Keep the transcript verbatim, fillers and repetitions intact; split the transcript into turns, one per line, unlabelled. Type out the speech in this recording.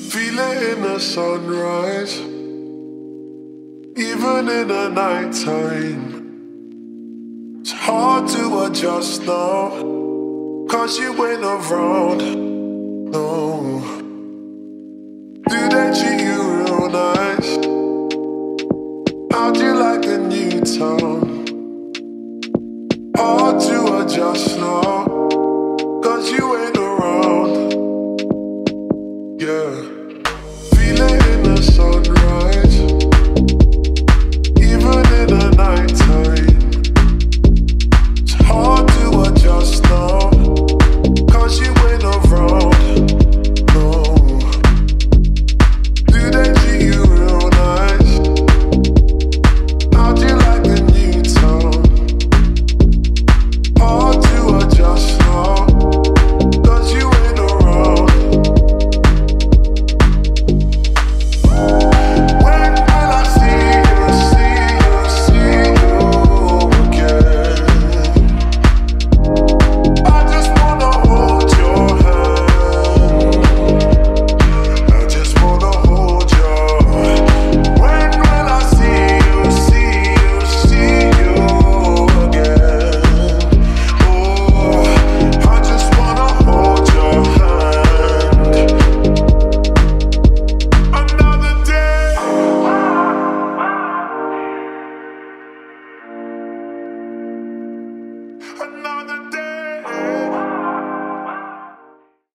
Feel it in the sunrise, even in the nighttime. It's hard to adjust now, cause you ain't around, no. Do they treat you real nice? How'd you like the new town? Hard to adjust now, cause you ain't around, yeah.